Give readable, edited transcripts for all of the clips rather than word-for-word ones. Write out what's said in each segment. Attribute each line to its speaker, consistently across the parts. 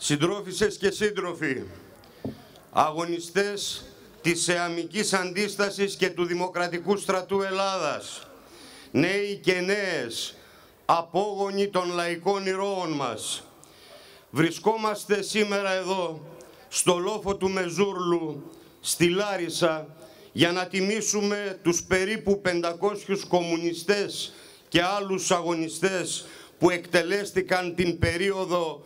Speaker 1: Συντρόφισσες και σύντροφοι, αγωνιστές της ΕΑΜικής Αντίστασης και του Δημοκρατικού Στρατού Ελλάδας, νέοι και νέες, απόγονοι των λαϊκών ηρώων μας, βρισκόμαστε σήμερα εδώ, στο λόφο του Μεζούρλου, στη Λάρισα, για να τιμήσουμε τους περίπου 500 κομμουνιστές και άλλους αγωνιστές που εκτελέστηκαν την περίοδο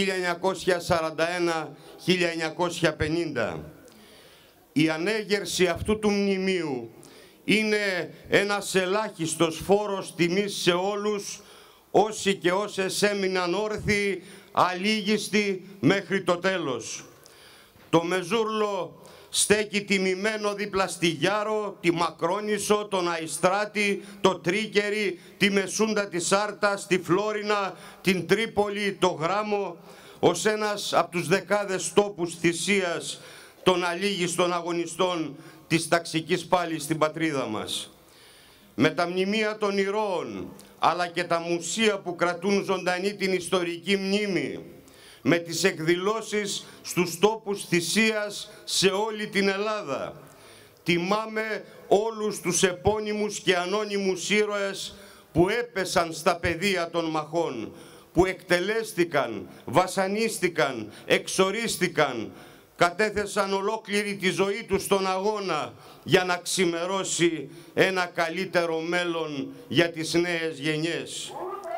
Speaker 1: 1941-1950. Η ανέγερση αυτού του μνημείου είναι ένας ελάχιστος φόρος τιμής σε όλους όσοι και όσες έμειναν όρθιοι, αλήγιστοι μέχρι το τέλος. Το Μεζούρλο στέκει τιμημένο δίπλα στη Γιάρο, τη Μακρόνισσο, τον Αϊστράτη, το Τρίκερι, τη Μεσούντα της Άρτας, τη Φλόρινα, την Τρίπολη, το Γράμμο, ως ένας από τους δεκάδες τόπους θυσίας των αλήγιστων αγωνιστών της ταξικής πάλης στην πατρίδα μας. Με τα μνημεία των ηρώων, αλλά και τα μουσεία που κρατούν ζωντανή την ιστορική μνήμη, με τις εκδηλώσεις στους τόπους θυσίας σε όλη την Ελλάδα. Τιμάμε όλους τους επώνυμους και ανώνυμους ήρωες που έπεσαν στα πεδία των μαχών, που εκτελέστηκαν, βασανίστηκαν, εξορίστηκαν, κατέθεσαν ολόκληρη τη ζωή τους στον αγώνα για να ξημερώσει ένα καλύτερο μέλλον για τις νέες γενιές.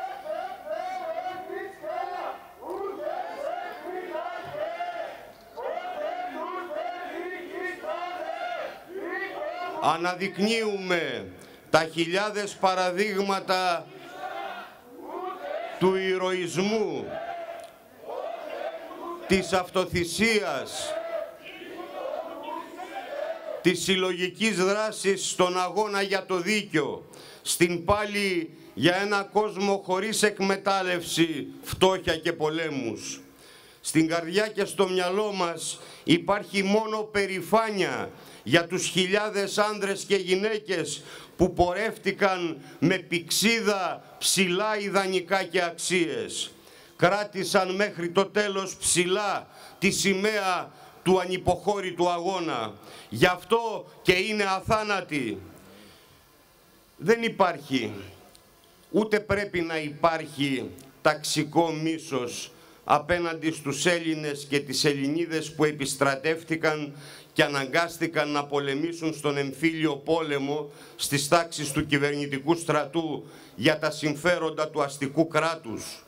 Speaker 1: Αναδεικνύουμε τα χιλιάδες παραδείγματα του ηρωισμού, της αυτοθυσίας, της συλλογικής δράσης στον αγώνα για το δίκιο, στην πάλη για ένα κόσμο χωρίς εκμετάλλευση, φτώχεια και πολέμους. Στην καρδιά και στο μυαλό μας υπάρχει μόνο περηφάνεια για τους χιλιάδες άνδρες και γυναίκες που πορεύτηκαν με πηξίδα ψηλά ιδανικά και αξίες. Κράτησαν μέχρι το τέλος ψηλά τη σημαία του ανυποχώρητου αγώνα. Γι' αυτό και είναι αθάνατοι. Δεν υπάρχει, ούτε πρέπει να υπάρχει ταξικό μίσος απέναντι στους Έλληνες και τις Ελληνίδες που επιστρατεύτηκαν και αναγκάστηκαν να πολεμήσουν στον εμφύλιο πόλεμο στις τάξεις του κυβερνητικού στρατού για τα συμφέροντα του αστικού κράτους,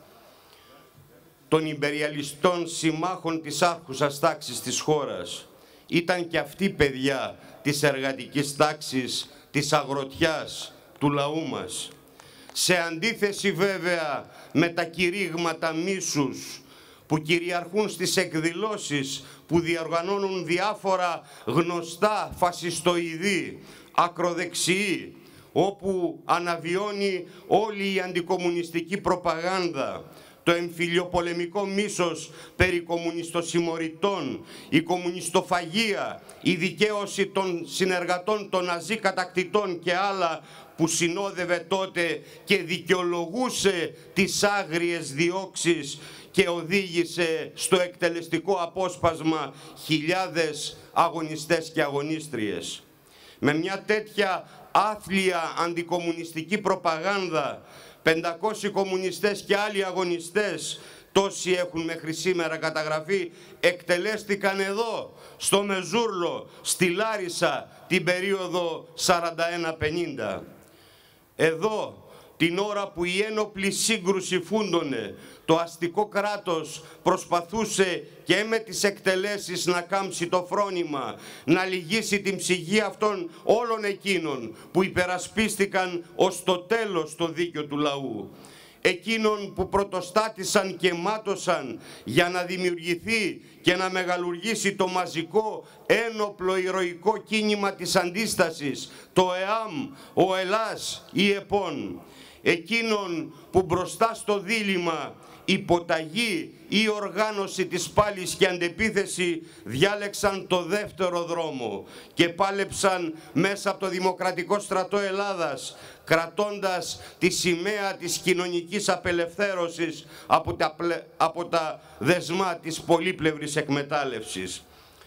Speaker 1: των ιμπεριαλιστών συμμάχων της άρχουσας τάξης της χώρας. Ήταν και αυτοί παιδιά της εργατικής τάξης, της αγροτιάς, του λαού μας. Σε αντίθεση βέβαια με τα κηρύγματα μίσους που κυριαρχούν στις εκδηλώσεις που διοργανώνουν διάφορα γνωστά φασιστοειδή, ακροδεξιοί, όπου αναβιώνει όλη η αντικομμουνιστική προπαγάνδα, το εμφυλιοπολεμικό μίσος περί κομμουνιστοσημωρητών, η κομμουνιστοφαγία, η δικαίωση των συνεργατών των ναζί κατακτητών και άλλα που συνόδευε τότε και δικαιολογούσε τις άγριες διώξεις και οδήγησε στο εκτελεστικό απόσπασμα χιλιάδες αγωνιστές και αγωνίστριες. Με μια τέτοια άθλια αντικομμουνιστική προπαγάνδα, 500 κομμουνιστές και άλλοι αγωνιστές, τόσοι έχουν μέχρι σήμερα καταγραφεί, εκτελέστηκαν εδώ, στο Μεζούρλο, στη Λάρισα, την περίοδο 41-50. Εδώ, την ώρα που η ένοπλη σύγκρουση φούντωνε, το αστικό κράτος προσπαθούσε και με τις εκτελέσεις να κάμψει το φρόνημα, να λυγίσει την ψυχή αυτών όλων εκείνων που υπερασπίστηκαν ως το τέλος το δίκαιο του λαού. Εκείνων που πρωτοστάτησαν και μάτωσαν για να δημιουργηθεί και να μεγαλουργήσει το μαζικό ένοπλο ηρωικό κίνημα της αντίστασης, το ΕΑΜ, ο Ελλάς, η ΕΠΟΝ. Εκείνων που μπροστά στο δίλημμα υποταγή ή οργάνωση της πάλης και αντεπίθεση διάλεξαν το δεύτερο δρόμο και πάλεψαν μέσα από το Δημοκρατικό Στρατό Ελλάδας, κρατώντας τη σημαία της κοινωνικής απελευθέρωσης από τα δεσμά της πολύπλευρης εκμετάλλευσης.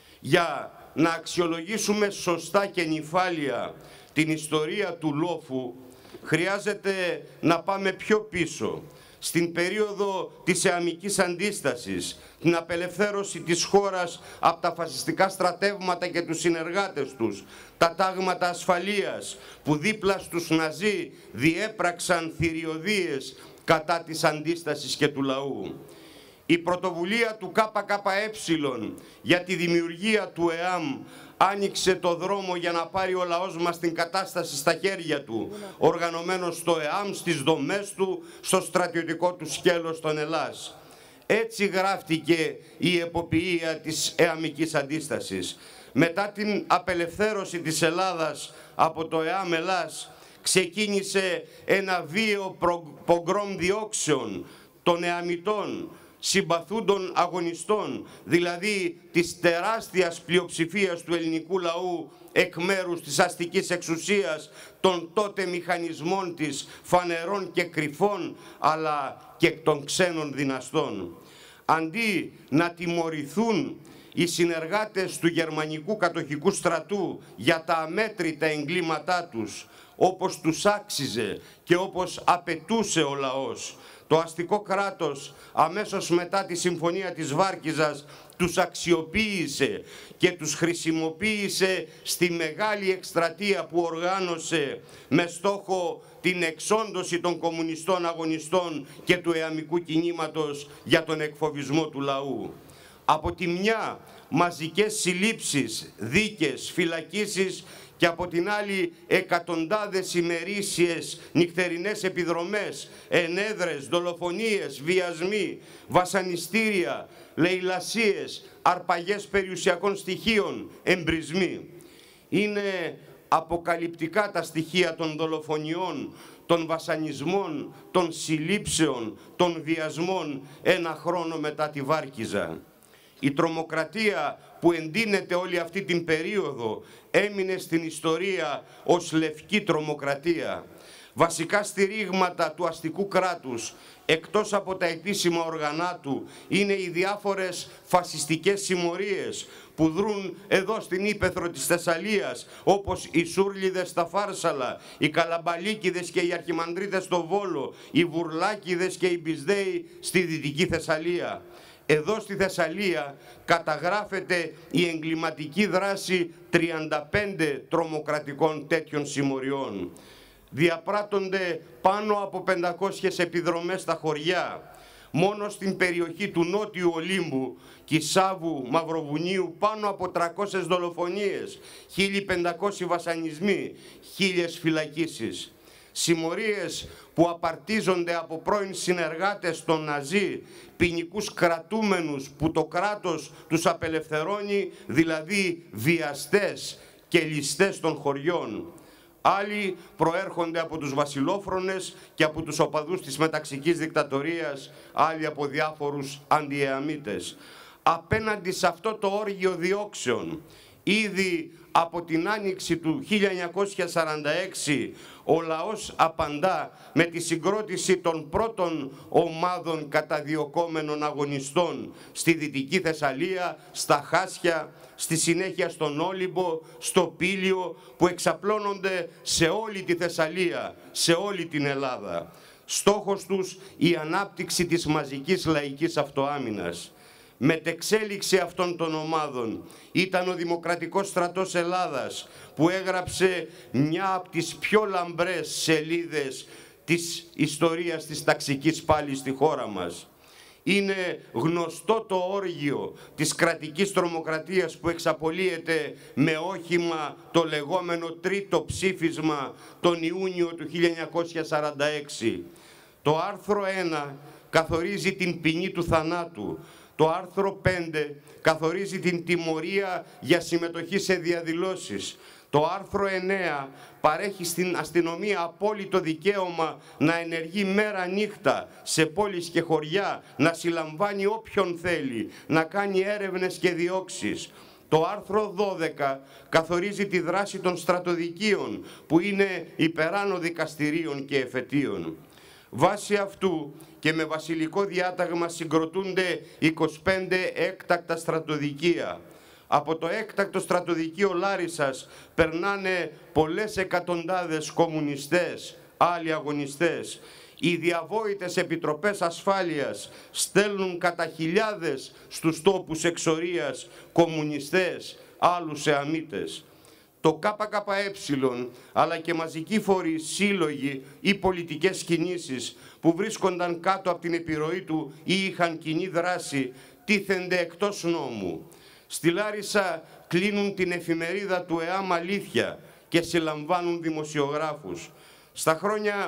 Speaker 1: Για να αξιολογήσουμε σωστά και νυφάλια την ιστορία του λόφου, χρειάζεται να πάμε πιο πίσω, στην περίοδο της εαμικής αντίστασης, την απελευθέρωση της χώρας από τα φασιστικά στρατεύματα και τους συνεργάτες τους, τα τάγματα ασφαλείας που δίπλα στους Ναζί διέπραξαν θηριωδίες κατά της αντίστασης και του λαού. Η πρωτοβουλία του ΚΚΕ για τη δημιουργία του ΕΑΜ άνοιξε το δρόμο για να πάρει ο λαός μας την κατάσταση στα χέρια του, οργανωμένος στο ΕΑΜ, στις δομές του, στο στρατιωτικό του σκέλος των Ελλάς. Έτσι γράφτηκε η εποποιία της εαμικής αντίστασης. Μετά την απελευθέρωση της Ελλάδας από το ΕΑΜ Ελλάς, ξεκίνησε ένα βίαιο πογκρόμ διώξεων των εαμιτών, συμπαθούντων αγωνιστών, δηλαδή της τεράστιας πλειοψηφίας του ελληνικού λαού εκ μέρους της αστικής εξουσίας, των τότε μηχανισμών της, φανερών και κρυφών, αλλά και των ξένων δυναστών. Αντί να τιμωρηθούν οι συνεργάτες του γερμανικού κατοχικού στρατού για τα αμέτρητα εγκλήματά τους, όπως τους άξιζε και όπως απαιτούσε ο λαός, το αστικό κράτος αμέσως μετά τη Συμφωνία της Βάρκιζας τους αξιοποίησε και τους χρησιμοποίησε στη μεγάλη εκστρατεία που οργάνωσε με στόχο την εξόντωση των κομμουνιστών αγωνιστών και του εαμικού κινήματος για τον εκφοβισμό του λαού. Από τη μια μαζικές συλλήψεις, δίκες, φυλακίσεις και από την άλλη εκατοντάδες ημερήσιες νυχτερινές επιδρομές, ενέδρες, δολοφονίες, βιασμοί, βασανιστήρια, λαιλασίες, αρπαγές περιουσιακών στοιχείων, εμπρισμοί. Είναι αποκαλυπτικά τα στοιχεία των δολοφονιών, των βασανισμών, των συλλήψεων, των βιασμών ένα χρόνο μετά τη Βάρκιζα. Η τρομοκρατία που εντείνεται όλη αυτή την περίοδο έμεινε στην ιστορία ως λευκή τρομοκρατία. Βασικά στηρίγματα του αστικού κράτους, εκτός από τα επίσημα οργανά του, είναι οι διάφορες φασιστικές συμμορίες που δρούν εδώ στην ύπαιθρο της Θεσσαλίας, όπως οι Σούρλιδες στα Φάρσαλα, οι Καλαμπαλίκηδες και οι Αρχιμανδρίτες στο Βόλο, οι Βουρλάκηδες και οι Μπισδέοι στη Δυτική Θεσσαλία. Εδώ στη Θεσσαλία καταγράφεται η εγκληματική δράση 35 τρομοκρατικών τέτοιων συμμοριών. Διαπράττονται πάνω από 500 επιδρομές στα χωριά. Μόνο στην περιοχή του Νότιου Ολύμπου, Κισάβου, Μαυροβουνίου, πάνω από 300 δολοφονίες, 1.500 βασανισμοί, 1.000 φυλακίσεις. Συμμορίες που απαρτίζονται από πρώην συνεργάτες των Ναζί, ποινικούς κρατούμενους που το κράτος τους απελευθερώνει, δηλαδή βιαστές και ληστές των χωριών. Άλλοι προέρχονται από τους βασιλόφρονες και από τους οπαδούς της μεταξικής δικτατορίας, άλλοι από διάφορους αντιεαμίτες. Απέναντι σε αυτό το όργιο διώξεων, ήδη από την άνοιξη του 1946, ο λαός απαντά με τη συγκρότηση των πρώτων ομάδων καταδιωκόμενων αγωνιστών στη Δυτική Θεσσαλία, στα Χάσια, στη συνέχεια στον Όλυμπο, στο Πήλιο, που εξαπλώνονται σε όλη τη Θεσσαλία, σε όλη την Ελλάδα. Στόχος τους η ανάπτυξη της μαζικής λαϊκής αυτοάμυνας. Μετεξέλιξη αυτών των ομάδων ήταν ο Δημοκρατικός Στρατός Ελλάδας, που έγραψε μια από τις πιο λαμπρές σελίδες της ιστορίας της ταξικής πάλης στη χώρα μας. Είναι γνωστό το όργιο της κρατικής τρομοκρατίας που εξαπολύεται με όχημα το λεγόμενο τρίτο ψήφισμα τον Ιούνιο του 1946. Το άρθρο 1 καθορίζει την ποινή του θανάτου. Το άρθρο 5 καθορίζει την τιμωρία για συμμετοχή σε διαδηλώσεις. Το άρθρο 9 παρέχει στην αστυνομία απόλυτο δικαίωμα να ενεργεί μέρα νύχτα σε πόλεις και χωριά, να συλλαμβάνει όποιον θέλει, να κάνει έρευνες και διώξεις. Το άρθρο 12 καθορίζει τη δράση των στρατοδικείων, που είναι υπεράνω δικαστηρίων και εφετείων. Βάσει αυτού και με βασιλικό διάταγμα συγκροτούνται 25 έκτακτα στρατοδικεία. Από το έκτακτο στρατοδικείο Λάρισσας περνάνε πολλές εκατοντάδες κομμουνιστές, άλλοι αγωνιστές. Οι διαβόητες επιτροπές ασφάλειας στέλνουν κατά χιλιάδες στους τόπους εξορίας κομμουνιστές, άλλους εαμίτες. Το ΚΚΕ, αλλά και μαζικοί φορείς, σύλλογοι ή πολιτικές κινήσεις που βρίσκονταν κάτω από την επιρροή του ή είχαν κοινή δράση, τίθενται εκτός νόμου. Στη Λάρισα κλείνουν την εφημερίδα του ΕΑΜ Αλήθεια και συλλαμβάνουν δημοσιογράφους. Στα χρόνια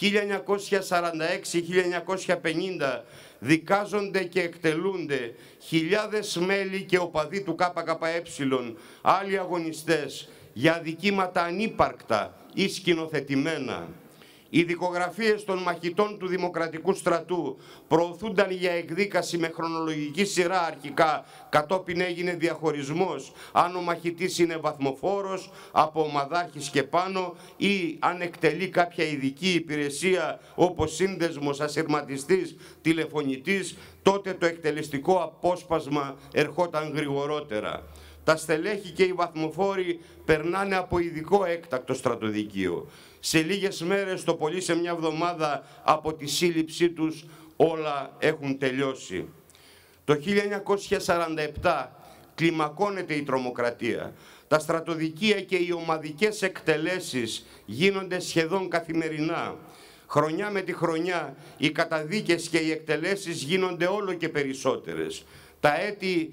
Speaker 1: 1946-1950 δικάζονται και εκτελούνται χιλιάδες μέλη και οπαδοί του ΚΚΕ, άλλοι αγωνιστές, για αδικήματα ανύπαρκτα ή σκηνοθετημένα. Οι δικογραφίες των μαχητών του Δημοκρατικού Στρατού προωθούνταν για εκδίκαση με χρονολογική σειρά αρχικά, κατόπιν έγινε διαχωρισμός αν ο μαχητής είναι βαθμοφόρος, από ομαδάρχης και πάνω, ή αν εκτελεί κάποια ειδική υπηρεσία όπως σύνδεσμος, ασυρματιστής, τηλεφωνητής, τότε το εκτελεστικό απόσπασμα ερχόταν γρηγορότερα. Τα στελέχη και οι βαθμοφόροι περνάνε από ειδικό έκτακτο στρατοδικείο. Σε λίγες μέρες, το πολύ σε μια εβδομάδα από τη σύλληψή τους, όλα έχουν τελειώσει. Το 1947 κλιμακώνεται η τρομοκρατία. Τα στρατοδικεία και οι ομαδικές εκτελέσεις γίνονται σχεδόν καθημερινά. Χρονιά με τη χρονιά οι καταδίκες και οι εκτελέσεις γίνονται όλο και περισσότερες. Τα έτη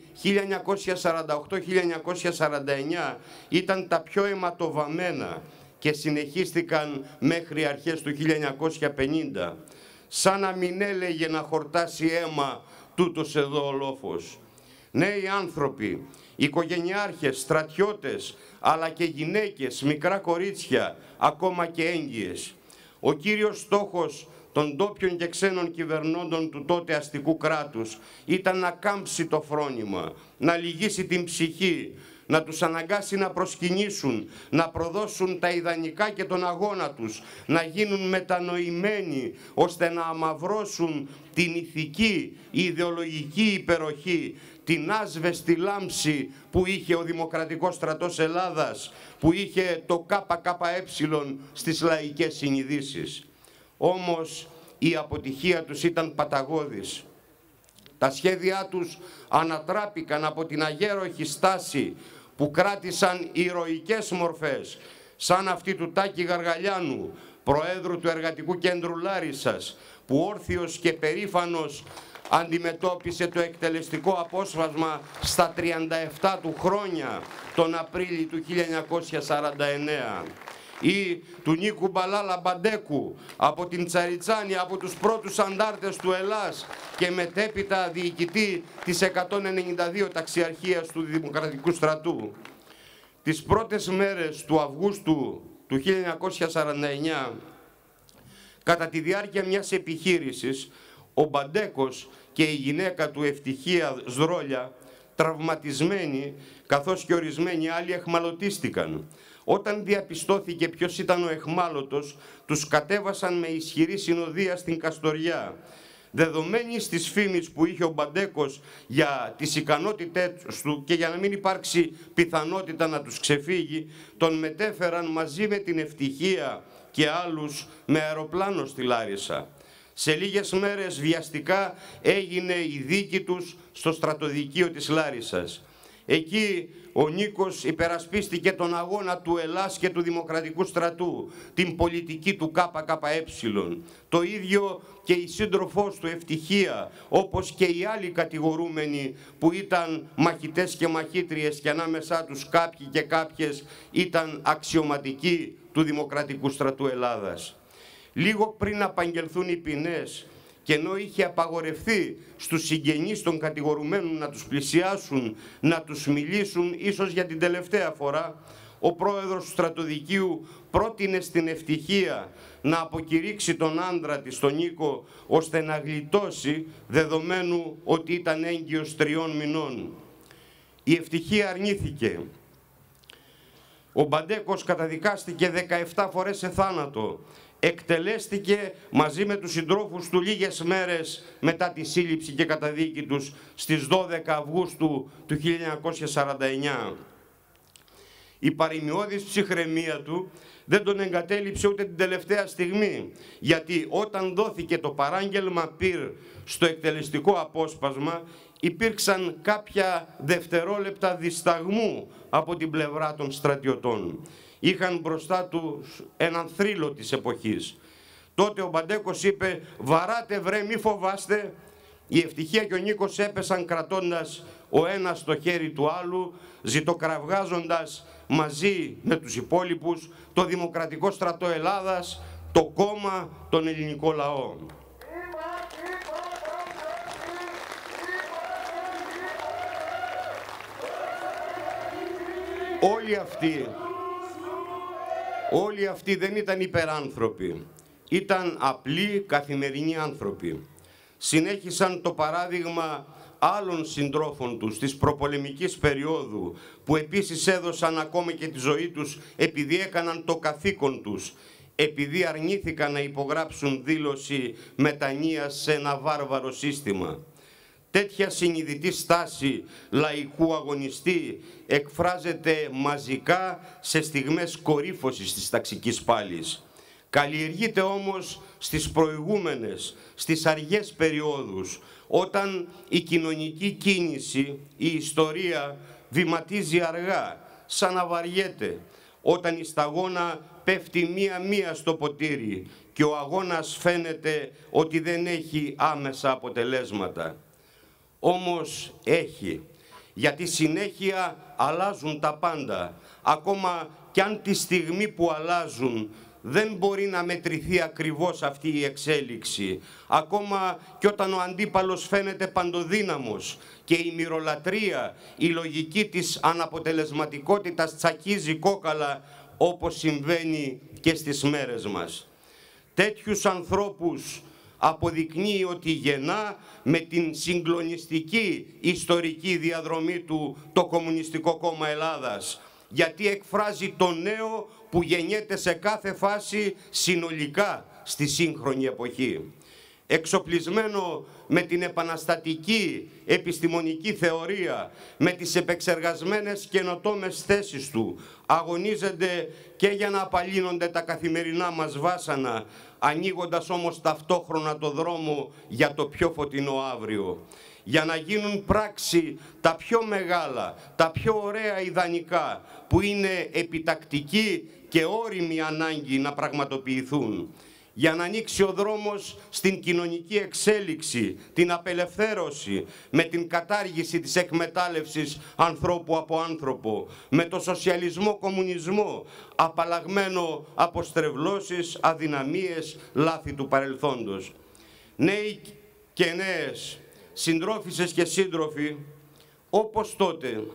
Speaker 1: 1948-1949 ήταν τα πιο αιματοβαμμένα και συνεχίστηκαν μέχρι αρχές του 1950. Σαν να μην έλεγε να χορτάσει αίμα τούτος εδώ ο λόφος. Νέοι άνθρωποι, οικογενειάρχες, στρατιώτες, αλλά και γυναίκες, μικρά κορίτσια, ακόμα και έγκυες. Ο κύριος στόχος των ντόπιων και ξένων κυβερνώντων του τότε αστικού κράτους ήταν να κάμψει το φρόνημα, να λυγίσει την ψυχή, να τους αναγκάσει να προσκυνήσουν, να προδώσουν τα ιδανικά και τον αγώνα τους, να γίνουν μετανοημένοι, ώστε να αμαυρώσουν την ηθική, ιδεολογική υπεροχή, την άσβεστη λάμψη που είχε ο Δημοκρατικός Στρατός Ελλάδας, που είχε το ΚΚΕ στις λαϊκές συνειδήσεις. Όμως η αποτυχία τους ήταν παταγώδης. Τα σχέδιά τους ανατράπηκαν από την αγέροχη στάση που κράτησαν ηρωικές μορφές, σαν αυτή του Τάκη Γαργαλιάνου, Προέδρου του Εργατικού Κέντρου Λάρισσας, που όρθιος και περήφανος αντιμετώπισε το εκτελεστικό απόσπασμα στα 37 του χρόνια, τον Απρίλη του 1949. Ή του Νίκου Μπαλάλα Μπαντέκου, από την Τσαριτσάνη, από τους πρώτους αντάρτες του Ελλάς και μετέπειτα διοικητή της 192 ταξιαρχίας του Δημοκρατικού Στρατού. Τις πρώτες μέρες του Αυγούστου του 1949, κατά τη διάρκεια μιας επιχείρησης, ο Μπαντέκος και η γυναίκα του Ευτυχία Σδρόλια, τραυματισμένοι, καθώς και ορισμένοι άλλοι, εχμαλωτίστηκαν. Όταν διαπιστώθηκε ποιος ήταν ο εχμάλωτος, τους κατέβασαν με ισχυρή συνοδεία στην Καστοριά. Δεδομένης της φήμης που είχε ο Μπαντέκος για τις ικανότητες του και για να μην υπάρξει πιθανότητα να τους ξεφύγει, τον μετέφεραν μαζί με την Ευτυχία και άλλους με αεροπλάνο στη Λάρισα. Σε λίγες μέρες βιαστικά έγινε η δίκη τους στο στρατοδικείο της Λάρισσας. Εκεί ο Νίκος υπερασπίστηκε τον αγώνα του Ελλάς και του Δημοκρατικού Στρατού, την πολιτική του ΚΚΕ. Το ίδιο και η σύντροφός του Ευτυχία, όπως και οι άλλοι κατηγορούμενοι που ήταν μαχητές και μαχήτριες και ανάμεσά τους κάποιοι και κάποιες ήταν αξιωματικοί του Δημοκρατικού Στρατού Ελλάδας. Λίγο πριν απαγγελθούν οι ποινές, και ενώ είχε απαγορευτεί στους συγγενείς των κατηγορουμένων να τους πλησιάσουν, να τους μιλήσουν, ίσως για την τελευταία φορά, ο πρόεδρος του στρατοδικείου πρότεινε στην Ευτυχία να αποκηρύξει τον άντρα της, τον Νίκο, ώστε να γλιτώσει, δεδομένου ότι ήταν έγκυος 3 μηνών. Η Ευτυχία αρνήθηκε. Ο Μπαντέκος καταδικάστηκε 17 φορές σε θάνατο. Εκτελέστηκε μαζί με τους συντρόφους του λίγες μέρες μετά τη σύλληψη και καταδίκη τους στις 12 Αυγούστου του 1949. Η παρημιώδης ψυχραιμία του δεν τον εγκατέλειψε ούτε την τελευταία στιγμή, γιατί όταν δόθηκε το παράγγελμα πυρ στο εκτελεστικό απόσπασμα, υπήρξαν κάποια δευτερόλεπτα δισταγμού από την πλευρά των στρατιωτών. Είχαν μπροστά τους έναν θρύλο της εποχής. Τότε ο Μπαντέκος είπε «Βαράτε βρε, μη φοβάστε». Η Ευτυχία και ο Νίκος έπεσαν κρατώντας ο ένας το χέρι του άλλου, ζητοκραυγάζοντας μαζί με τους υπόλοιπους το Δημοκρατικό Στρατό Ελλάδας, το κόμμα, τον ελληνικό λαό. Όλοι αυτοί δεν ήταν υπεράνθρωποι, ήταν απλοί καθημερινοί άνθρωποι. Συνέχισαν το παράδειγμα άλλων συντρόφων τους της προπολεμικής περίοδου, που επίσης έδωσαν ακόμη και τη ζωή τους επειδή έκαναν το καθήκον τους, επειδή αρνήθηκαν να υπογράψουν δήλωση μετανοίας σε ένα βάρβαρο σύστημα. Τέτοια συνειδητή στάση λαϊκού αγωνιστή εκφράζεται μαζικά σε στιγμές κορύφωσης της ταξικής πάλης. Καλλιεργείται όμως στις προηγούμενες, στις αργές περιόδους, όταν η κοινωνική κίνηση, η ιστορία βηματίζει αργά, σαν να βαριέται, όταν η σταγόνα πέφτει μία-μία στο ποτήρι και ο αγώνας φαίνεται ότι δεν έχει άμεσα αποτελέσματα. Όμως έχει, γιατί συνέχεια αλλάζουν τα πάντα, ακόμα κι αν τη στιγμή που αλλάζουν δεν μπορεί να μετρηθεί ακριβώς αυτή η εξέλιξη, ακόμα και όταν ο αντίπαλος φαίνεται παντοδύναμος και η μυρολατρεία, η λογική της αναποτελεσματικότητας τσακίζει κόκαλα, όπως συμβαίνει και στις μέρες μας. Τέτοιους ανθρώπους αποδεικνύει ότι γεννά με την συγκλονιστική ιστορική διαδρομή του το Κομμουνιστικό Κόμμα Ελλάδας, γιατί εκφράζει το νέο που γεννιέται σε κάθε φάση συνολικά στη σύγχρονη εποχή. Εξοπλισμένο με την επαναστατική επιστημονική θεωρία, με τις επεξεργασμένες καινοτόμες θέσεις του, αγωνίζεται και για να απαλύνονται τα καθημερινά μας βάσανα, ανοίγοντας όμως ταυτόχρονα το δρόμο για το πιο φωτεινό αύριο. Για να γίνουν πράξη τα πιο μεγάλα, τα πιο ωραία ιδανικά, που είναι επιτακτική και ώριμη ανάγκη να πραγματοποιηθούν. Για να ανοίξει ο δρόμος στην κοινωνική εξέλιξη, την απελευθέρωση, με την κατάργηση της εκμετάλλευσης ανθρώπου από άνθρωπο, με το σοσιαλισμό-κομμουνισμό, απαλλαγμένο από στρεβλώσεις, αδυναμίες, λάθη του παρελθόντος. Νέοι και νέες, συντρόφισσες και σύντροφοι, όπως τότε,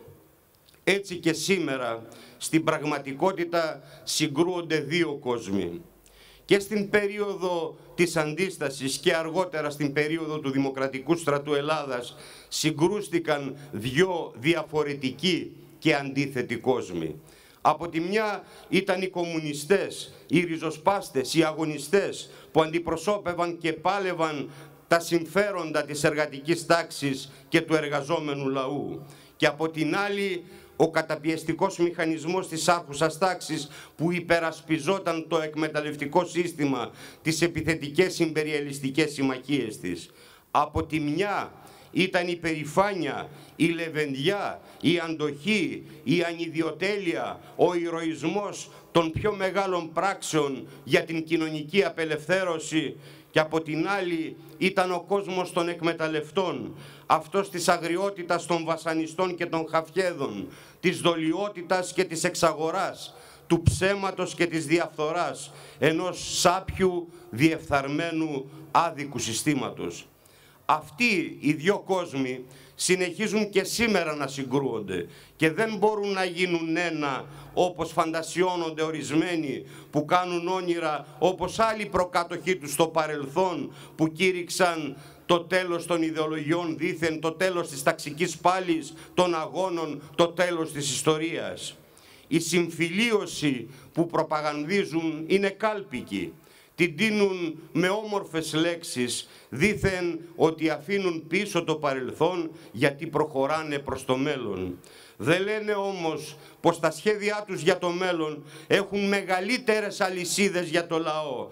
Speaker 1: έτσι και σήμερα, στην πραγματικότητα συγκρούονται δύο κόσμοι. Και στην περίοδο της Αντίστασης και αργότερα στην περίοδο του Δημοκρατικού Στρατού Ελλάδας συγκρούστηκαν δύο διαφορετικοί και αντίθετοι κόσμοι. Από τη μια ήταν οι κομμουνιστές, οι ριζοσπάστες, οι αγωνιστές που αντιπροσώπευαν και πάλευαν τα συμφέροντα της εργατικής τάξης και του εργαζόμενου λαού. Και από την άλλη ο καταπιεστικός μηχανισμός της άρχουσας τάξης που υπερασπιζόταν το εκμεταλλευτικό σύστημα, τις επιθετικές ιμπεριαλιστικές συμμαχίες της. Από τη μια ήταν η περηφάνεια, η λεβενδιά, η αντοχή, η ανιδιοτέλεια, ο ηρωισμός των πιο μεγάλων πράξεων για την κοινωνική απελευθέρωση, και από την άλλη ήταν ο κόσμος των εκμεταλλευτών, αυτός της αγριότητας των βασανιστών και των χαφιέδων, της δολιότητας και της εξαγοράς, του ψέματος και της διαφθοράς, ενός σάπιου διεφθαρμένου άδικου συστήματος. Αυτοί οι δύο κόσμοι συνεχίζουν και σήμερα να συγκρούονται και δεν μπορούν να γίνουν ένα όπως φαντασιώνονται ορισμένοι που κάνουν όνειρα όπως άλλοι προκάτοχοί τους στο παρελθόν που κήρυξαν το τέλος των ιδεολογιών δήθεν, το τέλος της ταξικής πάλης, των αγώνων, το τέλος της ιστορίας. Η συμφιλίωση που προπαγανδίζουν είναι κάλπικη. Την τείνουν με όμορφες λέξεις, δήθεν ότι αφήνουν πίσω το παρελθόν γιατί προχωράνε προς το μέλλον. Δεν λένε όμως πως τα σχέδιά τους για το μέλλον έχουν μεγαλύτερες αλυσίδες για το λαό,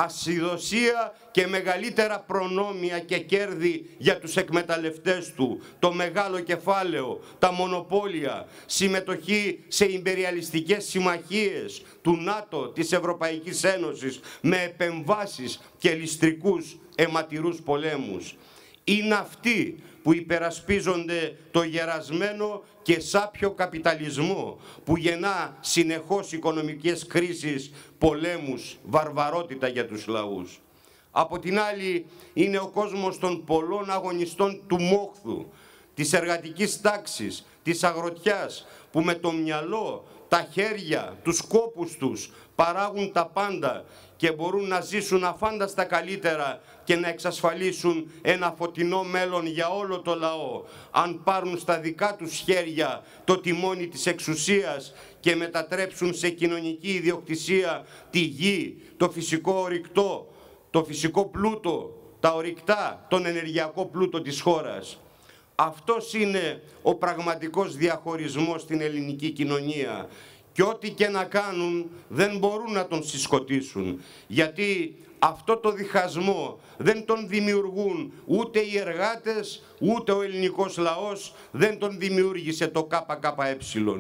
Speaker 1: ασυδοσία και μεγαλύτερα προνόμια και κέρδη για τους εκμεταλλευτές του, το μεγάλο κεφάλαιο, τα μονοπόλια, συμμετοχή σε ιμπεριαλιστικές συμμαχίες του ΝΑΤΟ, της Ευρωπαϊκής Ένωσης, με επεμβάσεις και ληστρικούς αιματηρούς πολέμους. Είναι αυτοί που υπερασπίζονται το γερασμένο και σάπιο καπιταλισμό που γεννά συνεχώς οικονομικές κρίσεις, πολέμους, βαρβαρότητα για τους λαούς. Από την άλλη είναι ο κόσμος των πολλών αγωνιστών του μόχθου, της εργατικής τάξης, της αγροτιάς που με το μυαλό, τα χέρια, τους κόπους τους παράγουν τα πάντα και μπορούν να ζήσουν αφάνταστα καλύτερα και να εξασφαλίσουν ένα φωτεινό μέλλον για όλο το λαό, αν πάρουν στα δικά τους χέρια το τιμόνι της εξουσίας και μετατρέψουν σε κοινωνική ιδιοκτησία τη γη, το φυσικό ορυκτό, το φυσικό πλούτο, τα ορυκτά, τον ενεργειακό πλούτο της χώρας. Αυτός είναι ο πραγματικός διαχωρισμός στην ελληνική κοινωνία. Και ό,τι και να κάνουν δεν μπορούν να τον συσκοτήσουν, γιατί αυτό το διχασμό δεν τον δημιουργούν ούτε οι εργάτες, ούτε ο ελληνικός λαός, δεν τον δημιούργησε το ΚΚΕ.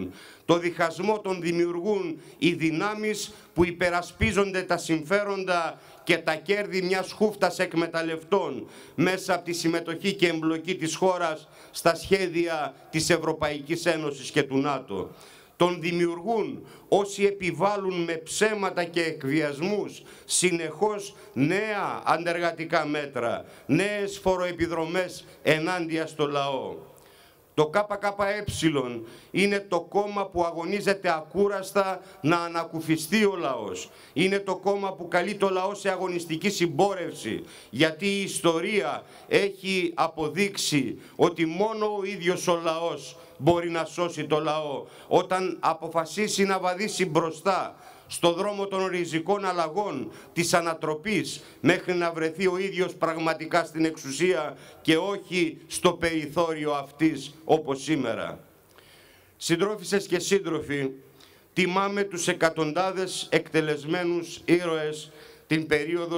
Speaker 1: Το διχασμό τον δημιουργούν οι δυνάμεις που υπερασπίζονται τα συμφέροντα και τα κέρδη μιας χούφτας εκμεταλλευτών μέσα από τη συμμετοχή και εμπλοκή της χώρας στα σχέδια της Ευρωπαϊκής Ένωσης και του ΝΑΤΟ. Τον δημιουργούν όσοι επιβάλλουν με ψέματα και εκβιασμούς συνεχώς νέα αντεργατικά μέτρα, νέες φοροεπιδρομές ενάντια στο λαό. Το ΚΚΕ είναι το κόμμα που αγωνίζεται ακούραστα να ανακουφιστεί ο λαός. Είναι το κόμμα που καλεί το λαό σε αγωνιστική συμπόρευση, γιατί η ιστορία έχει αποδείξει ότι μόνο ο ίδιος ο λαός μπορεί να σώσει το λαό όταν αποφασίσει να βαδίσει μπροστά στο δρόμο των ριζικών αλλαγών, της ανατροπής, μέχρι να βρεθεί ο ίδιος πραγματικά στην εξουσία και όχι στο περιθώριο αυτής όπως σήμερα. Συντρόφισσες και σύντροφοι, τιμάμε τους εκατοντάδες εκτελεσμένους ήρωες την περίοδο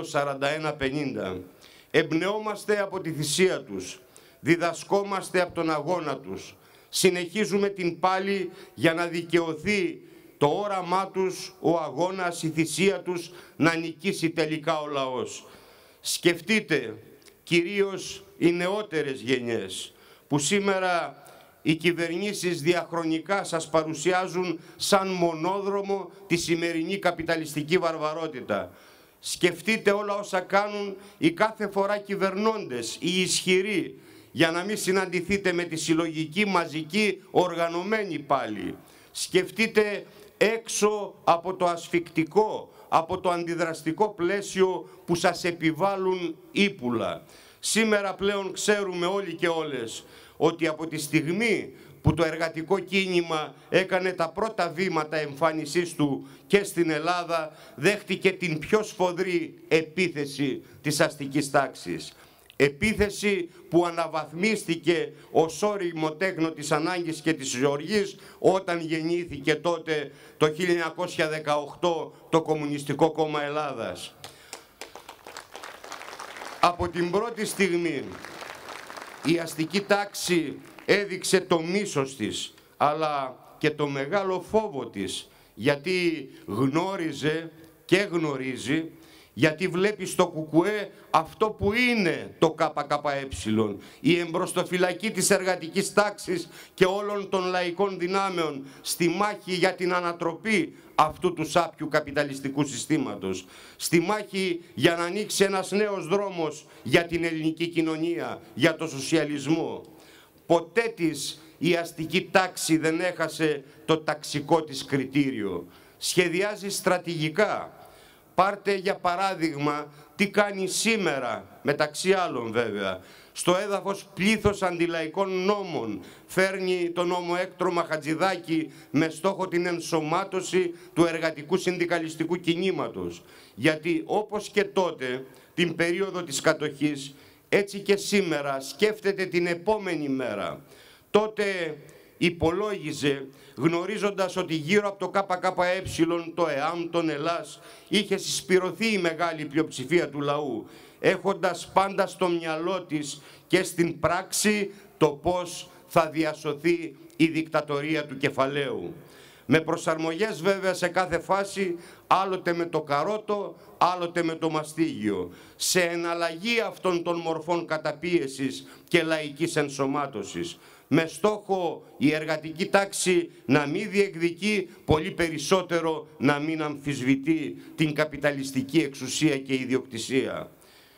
Speaker 1: 41-50. Εμπνεόμαστε από τη θυσία τους, διδασκόμαστε από τον αγώνα τους. Συνεχίζουμε την πάλη για να δικαιωθεί το όραμά τους, ο αγώνας, η θυσία τους να νικήσει τελικά ο λαός. Σκεφτείτε κυρίως οι νεότερες γενιές που σήμερα οι κυβερνήσεις διαχρονικά σας παρουσιάζουν σαν μονόδρομο τη σημερινή καπιταλιστική βαρβαρότητα. Σκεφτείτε όλα όσα κάνουν οι κάθε φορά κυβερνώντες, οι ισχυροί, για να μην συναντηθείτε με τη συλλογική, μαζική, οργανωμένη πάλι. Σκεφτείτε έξω από το ασφικτικό, από το αντιδραστικό πλαίσιο που σας επιβάλλουν ύπουλα. Σήμερα πλέον ξέρουμε όλοι και όλες ότι από τη στιγμή που το εργατικό κίνημα έκανε τα πρώτα βήματα εμφάνισής του και στην Ελλάδα, δέχτηκε την πιο σφοδρή επίθεση της αστικής τάξης. Επίθεση που αναβαθμίστηκε ως όριμο τέκνο της ανάγκης και της ζωργής όταν γεννήθηκε τότε το 1918 το Κομμουνιστικό Κόμμα Ελλάδας. Από την πρώτη στιγμή η αστική τάξη έδειξε το μίσος της, αλλά και το μεγάλο φόβο της, γιατί γνώριζε και γνωρίζει Γιατί βλέπει στο ΚΚΕ αυτό που είναι το ΚΚΕ, η εμπροστοφυλακή της εργατικής τάξης και όλων των λαϊκών δυνάμεων στη μάχη για την ανατροπή αυτού του σάπιου καπιταλιστικού συστήματος, στη μάχη για να ανοίξει ένας νέος δρόμος για την ελληνική κοινωνία, για το σοσιαλισμό. Ποτέ της η αστική τάξη δεν έχασε το ταξικό της κριτήριο. Σχεδιάζει στρατηγικά. Πάρτε για παράδειγμα τι κάνει σήμερα, μεταξύ άλλων βέβαια, στο έδαφος πλήθος αντιλαϊκών νόμων. Φέρνει το νόμο Έκτρωμα Χατζηδάκη με στόχο την ενσωμάτωση του εργατικού συνδικαλιστικού κινήματος. Γιατί όπως και τότε, την περίοδο της κατοχής, έτσι και σήμερα σκέφτεται την επόμενη μέρα. Τότε υπολόγιζε, γνωρίζοντας ότι γύρω από το ΚΚΕ, το ΕΑΜ, τον Ελλάς, είχε συσπηρωθεί η μεγάλη πλειοψηφία του λαού, έχοντας πάντα στο μυαλό της και στην πράξη το πώς θα διασωθεί η δικτατορία του κεφαλαίου. Με προσαρμογές βέβαια σε κάθε φάση, άλλοτε με το καρότο, άλλοτε με το μαστίγιο, σε εναλλαγή αυτών των μορφών καταπίεσης και λαϊκής ενσωμάτωσης, με στόχο η εργατική τάξη να μην διεκδικεί, πολύ περισσότερο να μην αμφισβητεί την καπιταλιστική εξουσία και ιδιοκτησία.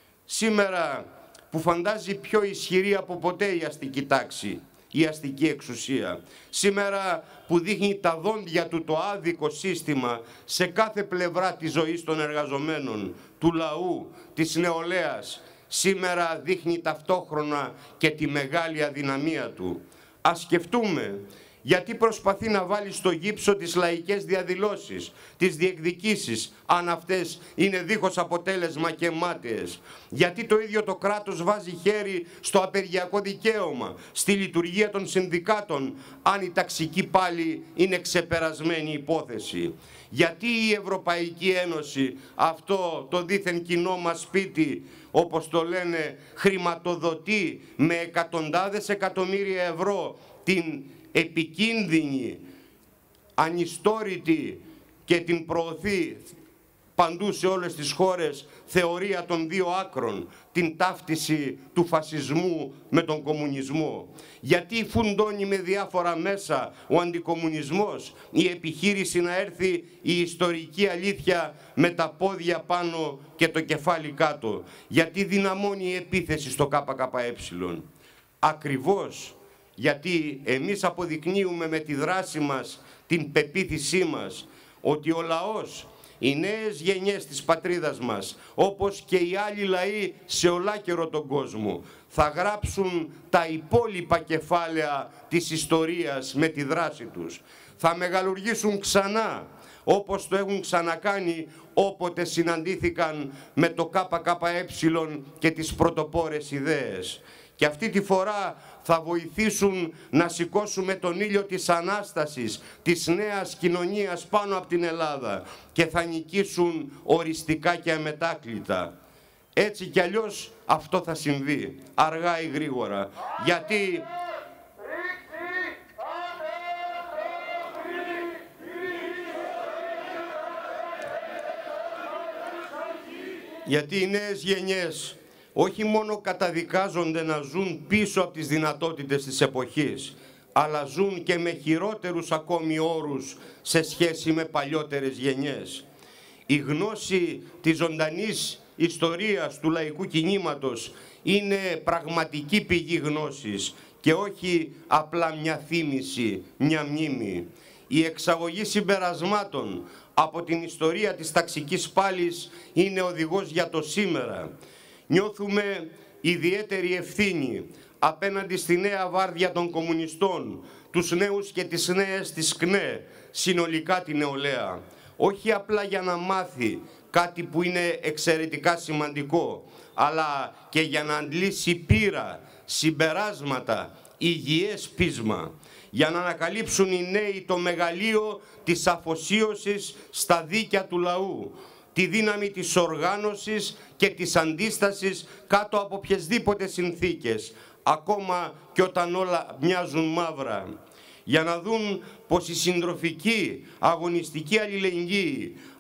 Speaker 1: Σήμερα που φαντάζει πιο ισχυρή από ποτέ η αστική τάξη, η αστική εξουσία, σήμερα που δείχνει τα δόντια του το άδικο σύστημα σε κάθε πλευρά της ζωής των εργαζομένων, του λαού, της νεολαίας, σήμερα δείχνει ταυτόχρονα και τη μεγάλη αδυναμία του. Ας σκεφτούμε γιατί προσπαθεί να βάλει στο γύψο τις λαϊκές διαδηλώσεις, τις διεκδικήσεις, αν αυτές είναι δίχως αποτέλεσμα και μάταιες. Γιατί το ίδιο το κράτος βάζει χέρι στο απεργιακό δικαίωμα, στη λειτουργία των συνδικάτων, αν η ταξική πάλι είναι ξεπερασμένη υπόθεση. Γιατί η Ευρωπαϊκή Ένωση, αυτό το δήθεν κοινό μας σπίτι, όπως το λένε, χρηματοδοτεί με εκατοντάδες εκατομμύρια ευρώ την επικίνδυνη, ανιστόρητη και την προωθεί παντού σε όλες τις χώρες θεωρία των δύο άκρων, την ταύτιση του φασισμού με τον κομμουνισμό. Γιατί φουντώνει με διάφορα μέσα ο αντικομμουνισμός, η επιχείρηση να έρθει η ιστορική αλήθεια με τα πόδια πάνω και το κεφάλι κάτω. Γιατί δυναμώνει η επίθεση στο ΚΚΕ. Ακριβώς γιατί εμείς αποδεικνύουμε με τη δράση μας την πεποίθησή μας ότι ο λαός, οι νέες γενιές της πατρίδας μας, όπως και οι άλλοι λαοί σε ολάκερο τον κόσμο, θα γράψουν τα υπόλοιπα κεφάλαια της ιστορίας με τη δράση τους. Θα μεγαλουργήσουν ξανά, όπως το έχουν ξανακάνει όποτε συναντήθηκαν με το ΚΚΕ και τις πρωτοπόρες ιδέες. Και αυτή τη φορά θα βοηθήσουν να σηκώσουμε τον ήλιο της Ανάστασης, της νέας κοινωνίας πάνω από την Ελλάδα και θα νικήσουν οριστικά και αμετάκλητα. Έτσι κι αλλιώς αυτό θα συμβεί, αργά ή γρήγορα, γιατί οι νέες γενιές όχι μόνο καταδικάζονται να ζουν πίσω από τις δυνατότητες της εποχής, αλλά ζουν και με χειρότερους ακόμη όρους σε σχέση με παλιότερες γενιές. Η γνώση της ζωντανής ιστορίας του λαϊκού κινήματος είναι πραγματική πηγή γνώσης και όχι απλά μια θύμηση, μια μνήμη. Η εξαγωγή συμπερασμάτων από την ιστορία της ταξικής πάλης είναι οδηγός για το σήμερα. Νιώθουμε ιδιαίτερη ευθύνη απέναντι στη νέα βάρδια των κομμουνιστών, τους νέους και τις νέες της ΚΝΕ, συνολικά την νεολαία. Όχι απλά για να μάθει κάτι που είναι εξαιρετικά σημαντικό, αλλά και για να αντλήσει πείρα, συμπεράσματα, υγιές πείσμα, για να ανακαλύψουν οι νέοι το μεγαλείο της αφοσίωσης στα δίκαια του λαού, τη δύναμη της οργάνωσης και της αντίστασης κάτω από οποιασδήποτε συνθήκες, ακόμα και όταν όλα μοιάζουν μαύρα. Για να δουν πως η συντροφική, αγωνιστική αλληλεγγύη,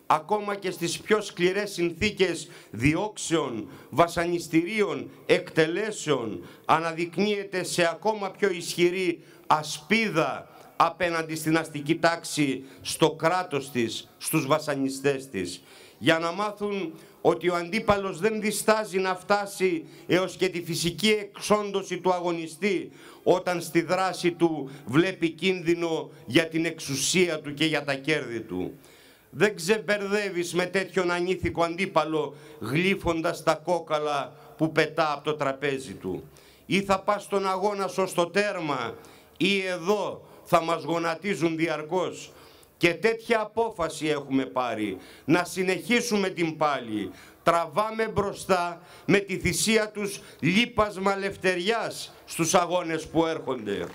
Speaker 1: ακόμα και στις πιο σκληρές συνθήκες διώξεων, βασανιστήριων, εκτελέσεων, αναδεικνύεται σε ακόμα πιο ισχυρή ασπίδα απέναντι στην αστική τάξη, στο κράτος της, στους βασανιστές της, για να μάθουν ότι ο αντίπαλος δεν διστάζει να φτάσει έως και τη φυσική εξόντωση του αγωνιστή όταν στη δράση του βλέπει κίνδυνο για την εξουσία του και για τα κέρδη του. Δεν ξεμπερδεύεις με τέτοιον ανήθικο αντίπαλο γλύφοντας τα κόκαλα που πετά από το τραπέζι του. Ή θα πας στον αγώνα σου στο τέρμα ή εδώ θα μας γονατίζουν διαρκώς. Και τέτοια απόφαση έχουμε πάρει, να συνεχίσουμε την πάλη. Τραβάμε μπροστά με τη θυσία τους λίπασμα λευτεριάς στους αγώνες που έρχονται.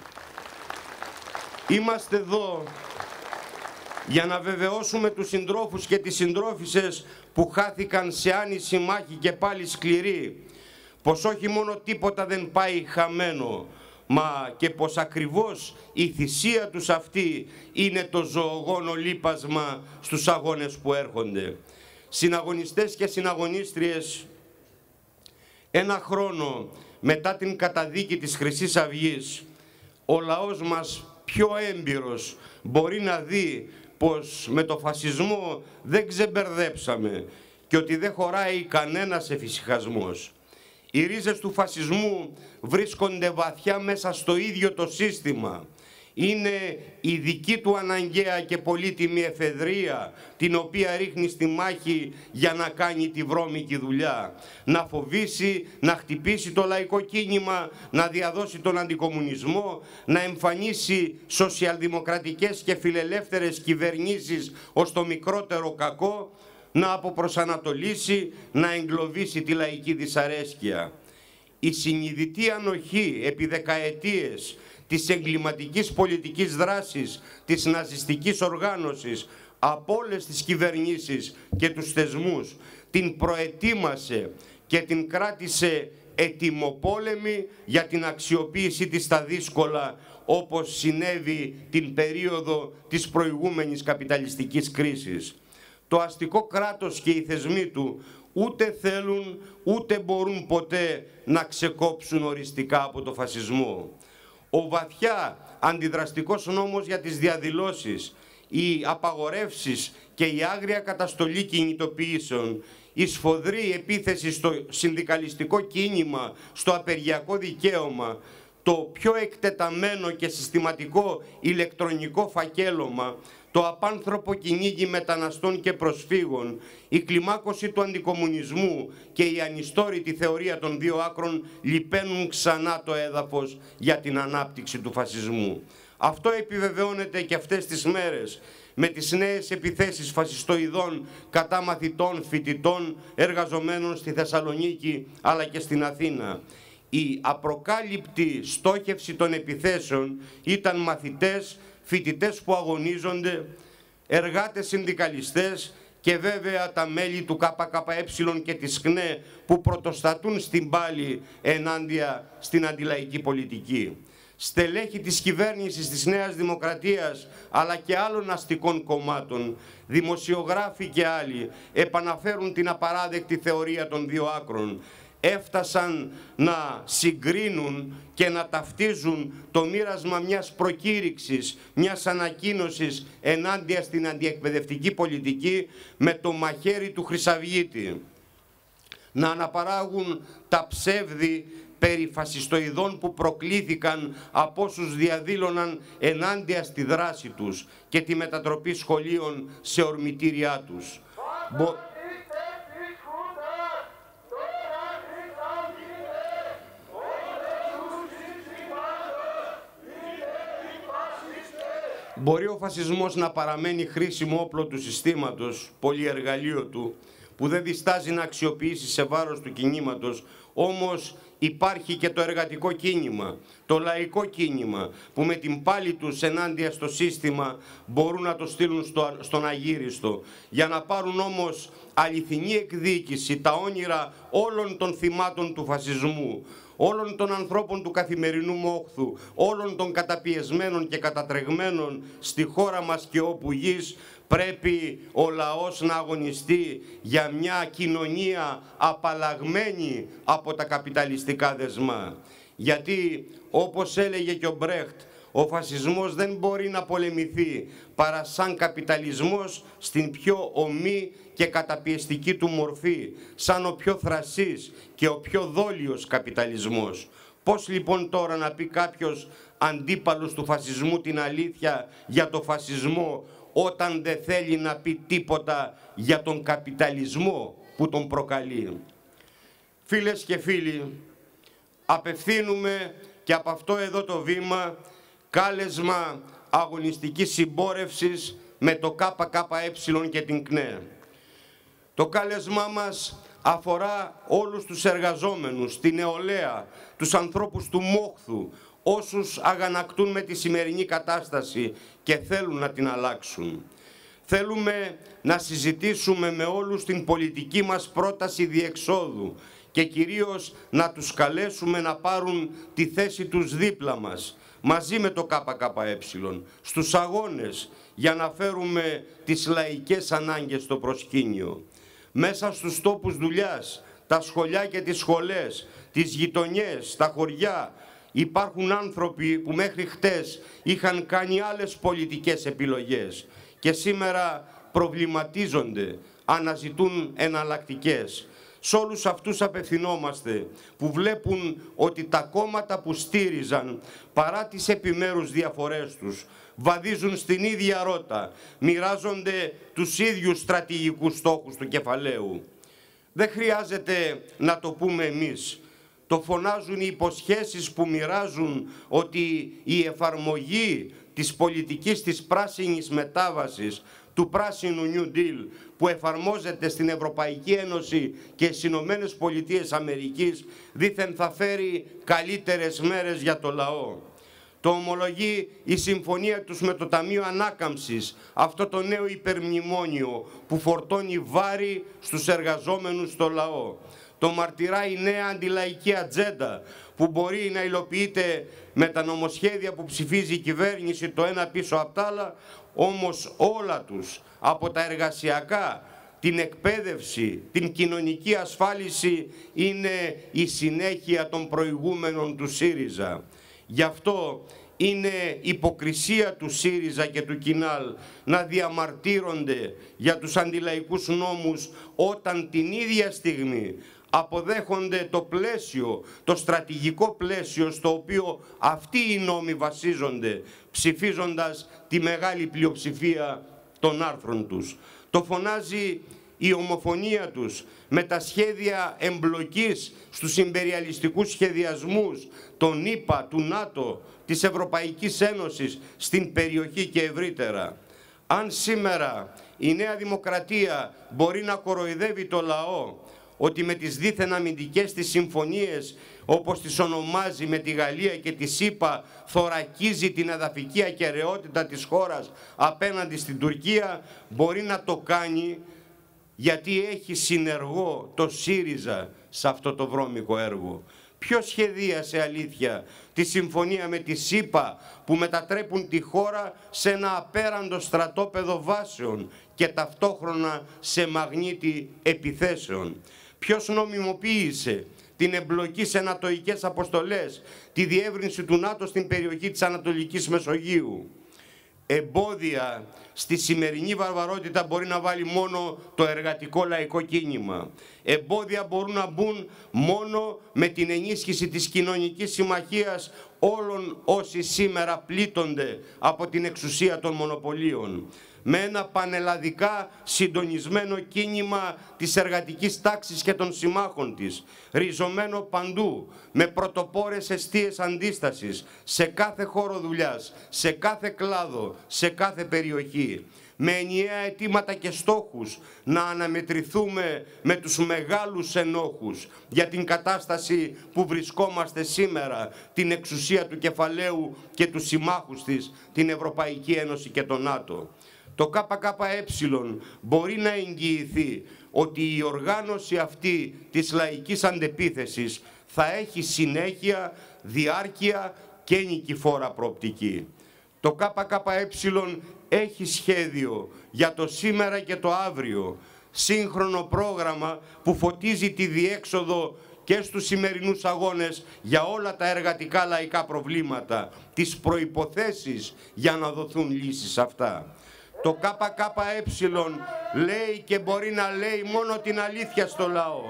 Speaker 1: Είμαστε εδώ για να βεβαιώσουμε τους συντρόφους και τις συντρόφισσες που χάθηκαν σε άνηση μάχη και πάλι σκληρή, πως όχι μόνο τίποτα δεν πάει χαμένο, μα και πως ακριβώς η θυσία τους αυτή είναι το ζωογόνο λίπασμα στους αγώνες που έρχονται. Συναγωνιστές και συναγωνίστριες, ένα χρόνο μετά την καταδίκη της Χρυσής Αυγής, ο λαός μας πιο έμπειρος μπορεί να δει πως με το φασισμό δεν ξεμπερδέψαμε και ότι δεν χωράει κανένας εφησυχασμός. Οι ρίζες του φασισμού βρίσκονται βαθιά μέσα στο ίδιο το σύστημα. Είναι η δική του αναγκαία και πολύτιμη εφεδρεία, την οποία ρίχνει στη μάχη για να κάνει τη βρώμικη δουλειά. Να φοβήσει, να χτυπήσει το λαϊκό κίνημα, να διαδώσει τον αντικομμουνισμό, να εμφανίσει σοσιαλδημοκρατικές και φιλελεύθερες κυβερνήσεις ως το μικρότερο κακό, να αποπροσανατολίσει, να εγκλωβίσει τη λαϊκή δυσαρέσκεια. Η συνειδητή ανοχή επί δεκαετίες της εγκληματικής πολιτικής δράσης, της ναζιστικής οργάνωσης από όλες τις κυβερνήσεις και τους θεσμούς την προετοίμασε και την κράτησε ετοιμοπόλεμη για την αξιοποίηση της στα δύσκολα, όπως συνέβη την περίοδο της προηγούμενης καπιταλιστικής κρίσης. Το αστικό κράτος και οι θεσμοί του ούτε θέλουν ούτε μπορούν ποτέ να ξεκόψουν οριστικά από το φασισμό. Ο βαθιά αντιδραστικός νόμος για τις διαδηλώσεις, οι απαγορεύσεις και η άγρια καταστολή κινητοποιήσεων, η σφοδρή επίθεση στο συνδικαλιστικό κίνημα, στο απεργιακό δικαίωμα, το πιο εκτεταμένο και συστηματικό ηλεκτρονικό φακέλωμα, το απάνθρωπο κυνήγι μεταναστών και προσφύγων, η κλιμάκωση του αντικομμουνισμού και η ανιστόρητη θεωρία των δύο άκρων λιπαίνουν ξανά το έδαφος για την ανάπτυξη του φασισμού. Αυτό επιβεβαιώνεται και αυτές τις μέρες με τις νέες επιθέσεις φασιστοειδών κατά μαθητών, φοιτητών, εργαζομένων στη Θεσσαλονίκη αλλά και στην Αθήνα. Η απροκάλυπτη στόχευση των επιθέσεων ήταν μαθητές, φοιτητές που αγωνίζονται, εργάτες συνδικαλιστές και βέβαια τα μέλη του ΚΚΕ και της ΚΝΕ που πρωτοστατούν στην πάλη ενάντια στην αντιλαϊκή πολιτική. Στελέχη της κυβέρνησης της Νέας Δημοκρατίας αλλά και άλλων αστικών κομμάτων, δημοσιογράφοι και άλλοι επαναφέρουν την απαράδεκτη θεωρία των δύο άκρων. Έφτασαν να συγκρίνουν και να ταυτίζουν το μοίρασμα μιας προκήρυξης, μιας ανακοίνωσης ενάντια στην αντιεκπαιδευτική πολιτική με το μαχαίρι του Χρυσαυγίτη. Να αναπαράγουν τα ψεύδη περί φασιστοειδών που προκλήθηκαν από όσους διαδήλωναν ενάντια στη δράση τους και τη μετατροπή σχολείων σε ορμητήριά τους. Μπορεί ο φασισμός να παραμένει χρήσιμο όπλο του συστήματος, πολυεργαλείο του, που δεν διστάζει να αξιοποιήσει σε βάρος του κινήματος, όμως υπάρχει και το εργατικό κίνημα, το λαϊκό κίνημα, που με την πάλη τους ενάντια στο σύστημα μπορούν να το στείλουν στον αγύριστο, για να πάρουν όμως αληθινή εκδίκηση τα όνειρα όλων των θυμάτων του φασισμού, όλων των ανθρώπων του καθημερινού μόχθου, όλων των καταπιεσμένων και κατατρεγμένων στη χώρα μας και όπου γης, πρέπει ο λαός να αγωνιστεί για μια κοινωνία απαλλαγμένη από τα καπιταλιστικά δεσμά. Γιατί, όπως έλεγε και ο Μπρέχτ, ο φασισμός δεν μπορεί να πολεμηθεί παρά σαν καπιταλισμός στην πιο ομή και καταπιεστική του μορφή, σαν ο πιο θρασής και ο πιο δόλιος καπιταλισμός. Πώς λοιπόν τώρα να πει κάποιος αντίπαλος του φασισμού την αλήθεια για το φασισμό, όταν δεν θέλει να πει τίποτα για τον καπιταλισμό που τον προκαλεί? Φίλες και φίλοι, απευθύνουμε και από αυτό εδώ το βήμα κάλεσμα αγωνιστικής συμπόρευσης με το ΚΚΕ και την ΚΝΕ. Το κάλεσμά μας αφορά όλους τους εργαζόμενους, την νεολαία, τους ανθρώπους του μόχθου, όσους αγανακτούν με τη σημερινή κατάσταση και θέλουν να την αλλάξουν. Θέλουμε να συζητήσουμε με όλους την πολιτική μας πρόταση διεξόδου και κυρίως να τους καλέσουμε να πάρουν τη θέση τους δίπλα μας, μαζί με το ΚΚΕ, στους αγώνες για να φέρουμε τις λαϊκές ανάγκες στο προσκήνιο. Μέσα στους τόπους δουλειάς, τα σχολιά και τις σχολές, τις γειτονιές, τα χωριά, υπάρχουν άνθρωποι που μέχρι χτες είχαν κάνει άλλες πολιτικές επιλογές και σήμερα προβληματίζονται, αναζητούν εναλλακτικές. Σε όλους αυτούς απευθυνόμαστε που βλέπουν ότι τα κόμματα που στήριζαν, παρά τις επιμέρους διαφορές τους, βαδίζουν στην ίδια ρότα, μοιράζονται τους ίδιους στρατηγικούς στόχους του κεφαλαίου. Δεν χρειάζεται να το πούμε εμείς. Το φωνάζουν οι υποσχέσεις που μοιράζουν ότι η εφαρμογή της πολιτικής της πράσινης μετάβασης, του πράσινου New Deal που εφαρμόζεται στην Ευρωπαϊκή Ένωση και στις Ηνωμένες Πολιτείες Αμερικής δήθεν θα φέρει καλύτερες μέρες για το λαό. Το ομολογεί η συμφωνία τους με το Ταμείο Ανάκαμψης, αυτό το νέο υπερμνημόνιο που φορτώνει βάρη στους εργαζόμενους στο λαό. Το μαρτυρά η νέα αντιλαϊκή ατζέντα που μπορεί να υλοποιείται με τα νομοσχέδια που ψηφίζει η κυβέρνηση το ένα πίσω απ' τα άλλα, όμως όλα τους, από τα εργασιακά, την εκπαίδευση, την κοινωνική ασφάλιση, είναι η συνέχεια των προηγούμενων του ΣΥΡΙΖΑ. Γι' αυτό είναι υποκρισία του ΣΥΡΙΖΑ και του ΚΙΝΑΛ να διαμαρτύρονται για τους αντιλαϊκούς νόμους όταν την ίδια στιγμή αποδέχονται το πλαίσιο, το στρατηγικό πλαίσιο στο οποίο αυτοί οι νόμοι βασίζονται, ψηφίζοντας τη μεγάλη πλειοψηφία των άρθρων τους. Το φωνάζει η ομοφωνία τους με τα σχέδια εμπλοκής στους ιμπεριαλιστικούς σχεδιασμούς των ΗΠΑ, του ΝΑΤΟ, της Ευρωπαϊκής Ένωσης στην περιοχή και ευρύτερα. Αν σήμερα η Νέα Δημοκρατία μπορεί να κοροϊδεύει το λαό ότι με τις δίθεν αμυντικές της συμφωνίες, όπως τις ονομάζει με τη Γαλλία και τη ΣΥΠΑ, θωρακίζει την εδαφική ακεραιότητα της χώρας απέναντι στην Τουρκία, μπορεί να το κάνει γιατί έχει συνεργό το ΣΥΡΙΖΑ σε αυτό το βρώμικο έργο. Ποιος σχεδίασε αλήθεια τη συμφωνία με τη ΣΥΠΑ που μετατρέπουν τη χώρα σε ένα απέραντο στρατόπεδο βάσεων και ταυτόχρονα σε μαγνήτη επιθέσεων? Ποιος νομιμοποίησε την εμπλοκή σε νατοικές αποστολές, τη διεύρυνση του ΝΑΤΟ στην περιοχή της Ανατολικής Μεσογείου? Εμπόδια στη σημερινή βαρβαρότητα μπορεί να βάλει μόνο το εργατικό λαϊκό κίνημα. Εμπόδια μπορούν να μπουν μόνο με την ενίσχυση της κοινωνικής συμμαχίας όλων όσοι σήμερα πλήττονται από την εξουσία των μονοπωλίων. Με ένα πανελλαδικά συντονισμένο κίνημα της εργατικής τάξης και των συμμάχων της, ριζωμένο παντού, με πρωτοπόρες εστίες αντίστασης, σε κάθε χώρο δουλειάς, σε κάθε κλάδο, σε κάθε περιοχή. Με ενιαία αιτήματα και στόχους να αναμετρηθούμε με τους μεγάλους ενόχους για την κατάσταση που βρισκόμαστε σήμερα, την εξουσία του κεφαλαίου και τους συμμάχους της, την Ευρωπαϊκή Ένωση και το ΝΑΤΟ. Το ΚΚΕ μπορεί να εγγυηθεί ότι η οργάνωση αυτή της λαϊκής αντεπίθεσης θα έχει συνέχεια, διάρκεια και νικηφόρα προοπτική. Το ΚΚΕ έχει σχέδιο για το σήμερα και το αύριο, σύγχρονο πρόγραμμα που φωτίζει τη διέξοδο και στους σημερινούς αγώνες για όλα τα εργατικά λαϊκά προβλήματα, τις προϋποθέσεις για να δοθούν λύσεις αυτά. Το ΚΚΕ λέει και μπορεί να λέει μόνο την αλήθεια στο λαό.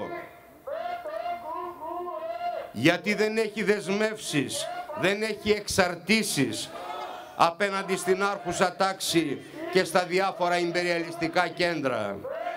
Speaker 1: Γιατί δεν έχει δεσμεύσεις, δεν έχει εξαρτήσεις απέναντι στην άρχουσα τάξη και στα διάφορα ιμπεριαλιστικά κέντρα.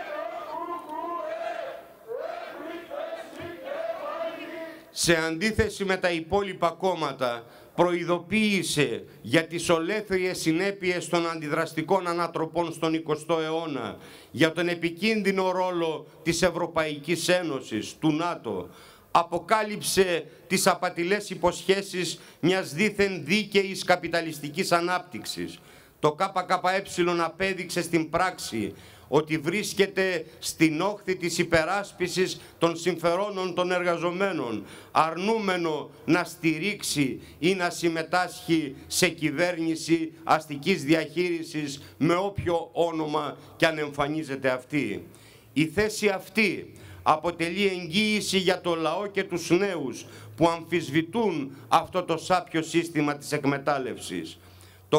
Speaker 1: Σε αντίθεση με τα υπόλοιπα κόμματα, προειδοποίησε για τις ολέθριες συνέπειες των αντιδραστικών ανατροπών στον 20ο αιώνα, για τον επικίνδυνο ρόλο της Ευρωπαϊκής Ένωσης, του ΝΑΤΟ, αποκάλυψε τις απατηλές υποσχέσεις μιας δήθεν δίκαιης καπιταλιστικής ανάπτυξης. Το ΚΚΕ απέδειξε στην πράξη ότι βρίσκεται στην όχθη της υπεράσπισης των συμφερόνων των εργαζομένων, αρνούμενο να στηρίξει ή να συμμετάσχει σε κυβέρνηση αστικής διαχείρισης με όποιο όνομα κι αν εμφανίζεται αυτή. Η θέση αυτή αποτελεί εγγύηση για το λαό και τους νέους που αμφισβητούν αυτό το σάπιο σύστημα της εκμετάλλευσης. Το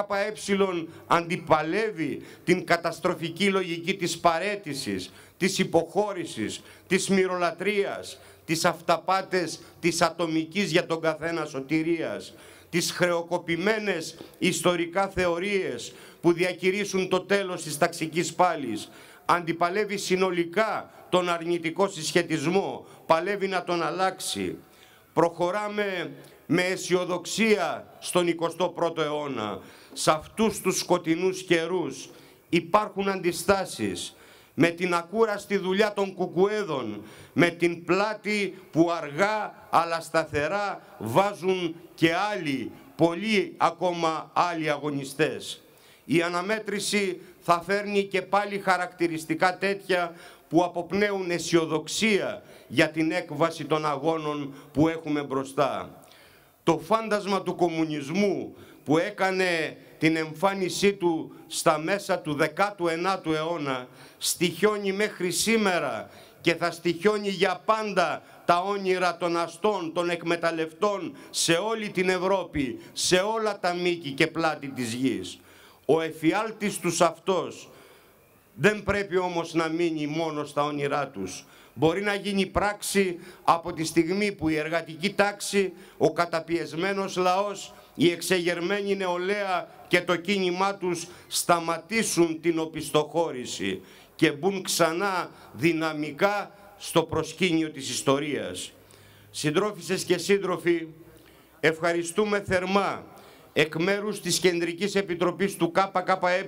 Speaker 1: ΚΚΕ αντιπαλεύει την καταστροφική λογική της παραίτησης, της υποχώρησης, της μοιρολατρείας, τις αυταπάτες της ατομικής για τον καθένα σωτηρίας, τις χρεοκοπημένες ιστορικά θεωρίες που διακηρύσουν το τέλος της ταξικής πάλης. Αντιπαλεύει συνολικά τον αρνητικό συσχετισμό, παλεύει να τον αλλάξει. Προχωράμε με αισιοδοξία στον 21ο αιώνα. Σε αυτούς τους σκοτεινούς καιρούς υπάρχουν αντιστάσεις. Με την ακούραστη δουλειά των κουκουέδων, με την πλάτη που αργά αλλά σταθερά βάζουν και άλλοι, πολλοί ακόμα άλλοι αγωνιστές. Η αναμέτρηση θα φέρνει και πάλι χαρακτηριστικά τέτοια που αποπνέουν αισιοδοξία για την έκβαση των αγώνων που έχουμε μπροστά. Το φάντασμα του κομμουνισμού που έκανε την εμφάνισή του στα μέσα του 19ου αιώνα στοιχιώνει μέχρι σήμερα και θα στοιχιώνει για πάντα τα όνειρα των αστών, των εκμεταλλευτών σε όλη την Ευρώπη, σε όλα τα μήκη και πλάτη της γης. Ο εφιάλτης τους αυτός δεν πρέπει όμως να μείνει μόνο στα όνειρά τους. Μπορεί να γίνει πράξη από τη στιγμή που η εργατική τάξη, ο καταπιεσμένος λαός, η εξεγερμένη νεολαία και το κίνημά τους σταματήσουν την οπισθοχώρηση και μπουν ξανά δυναμικά στο προσκήνιο της ιστορίας. Συντρόφισσες και σύντροφοι, ευχαριστούμε θερμά εκ μέρους της Κεντρικής Επιτροπής του ΚΚΕ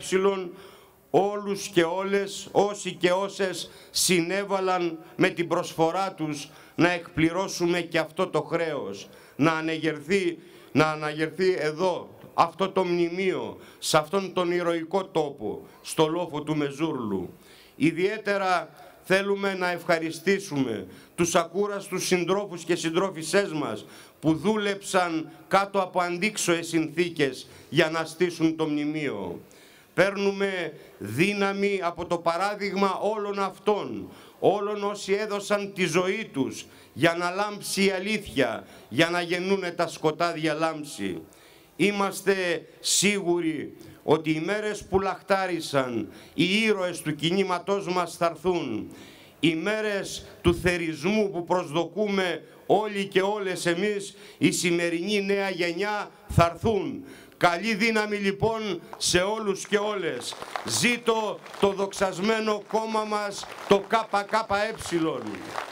Speaker 1: όλους και όλες όσοι και όσες συνέβαλαν με την προσφορά τους να εκπληρώσουμε και αυτό το χρέος, να αναγερθεί εδώ αυτό το μνημείο, σε αυτόν τον ηρωικό τόπο, στο λόφο του Μεζούρλου. Ιδιαίτερα θέλουμε να ευχαριστήσουμε τους ακούραστους συντρόφους και συντρόφισσές μας που δούλεψαν κάτω από αντίξωες συνθήκες για να στήσουν το μνημείο. Παίρνουμε δύναμη από το παράδειγμα όλων αυτών, όλων όσοι έδωσαν τη ζωή τους για να λάμψει η αλήθεια, για να γεννούνε τα σκοτάδια λάμψη. Είμαστε σίγουροι ότι οι μέρες που λαχτάρισαν οι ήρωες του κινήματός μας θα έρθουν. Οι μέρες του θερισμού που προσδοκούμε όλοι και όλες εμείς, η σημερινή νέα γενιά, θα έρθουν. Καλή δύναμη λοιπόν σε όλους και όλες. Ζήτω το δοξασμένο κόμμα μας, το ΚΚΕ.